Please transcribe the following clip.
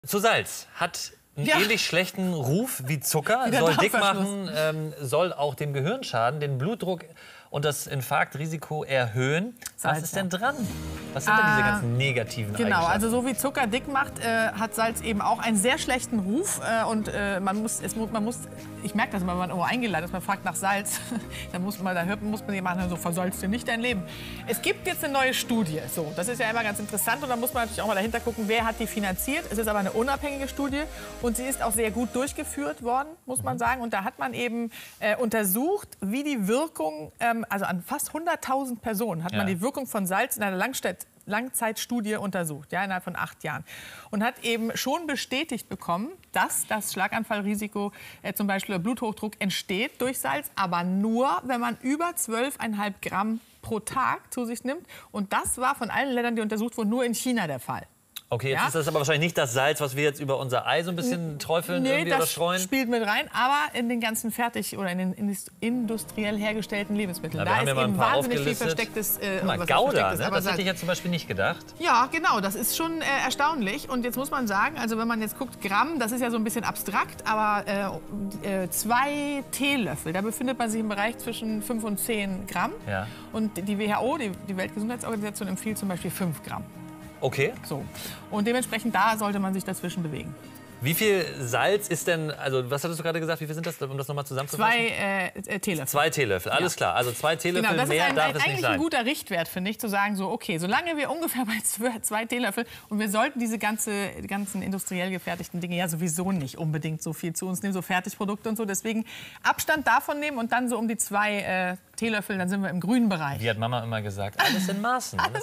Zu Salz hat einen ähnlich schlechten Ruf wie Zucker, Wie der soll dick Darmverschluss. machen, soll auch dem Gehirn schaden, den Blutdruck und das Infarktrisiko erhöhen. Was Salz, ist denn dran? Was sind denn diese ganzen negativen Genau, Eigenschaften? also so wie Zucker dick macht, hat Salz eben auch einen sehr schlechten Ruf. Man muss, ich merke das immer, wenn man irgendwo eingeladen ist, man fragt nach Salz, dann muss man jemanden so, versalzt dir nicht dein Leben. Es gibt jetzt eine neue Studie, so, das ist ja immer ganz interessant und da muss man natürlich auch mal dahinter gucken, wer hat die finanziert. Es ist aber eine unabhängige Studie und sie ist auch sehr gut durchgeführt worden, muss man sagen. Und da hat man eben untersucht, wie die Wirkung, also an fast 100.000 Personen hat man die Wirkung von Salz in einer Langzeitstudie untersucht, ja, innerhalb von 8 Jahren. Und hat eben schon bestätigt bekommen, dass das Schlaganfallrisiko, zum Beispiel Bluthochdruck, entsteht durch Salz, aber nur, wenn man über 12,5 Gramm pro Tag zu sich nimmt. Und das war von allen Ländern, die untersucht wurden, nur in China der Fall. Okay, jetzt ist das aber wahrscheinlich nicht das Salz, was wir jetzt über unser Ei so ein bisschen träufeln irgendwie oder streuen. Das spielt mit rein, aber in den ganzen in den industriell hergestellten Lebensmitteln. Da Da haben ist wir mal ein eben paar wahnsinnig viel aufgelistet. verstecktes Gouda, ne? aber Das hätte ich jetzt zum Beispiel nicht gedacht. Ja, genau, das ist schon erstaunlich. Und jetzt muss man sagen, also wenn man jetzt guckt, Gramm, das ist ja so ein bisschen abstrakt, aber 2 Teelöffel, da befindet man sich im Bereich zwischen 5 und 10 Gramm. Ja. Und die WHO, die Weltgesundheitsorganisation, empfiehlt zum Beispiel 5 Gramm. Okay. So. Und dementsprechend, da sollte man sich dazwischen bewegen. Wie viel Salz ist denn, also was hattest du gerade gesagt, wie viel sind das, um das nochmal zusammenzufassen? 2 Teelöffel. 2 Teelöffel, alles klar. Also 2 Teelöffel Genau, das mehr ist darf es nicht eigentlich sein. ein guter Richtwert, finde ich, zu sagen, so, okay, solange wir ungefähr bei 2 Teelöffel und wir sollten diese ganzen industriell gefertigten Dinge ja sowieso nicht unbedingt so viel zu uns nehmen, so Fertigprodukte und so, deswegen Abstand davon nehmen und dann so um die 2 Teelöffel, dann sind wir im grünen Bereich. Wie hat Mama immer gesagt, alles in Maßen.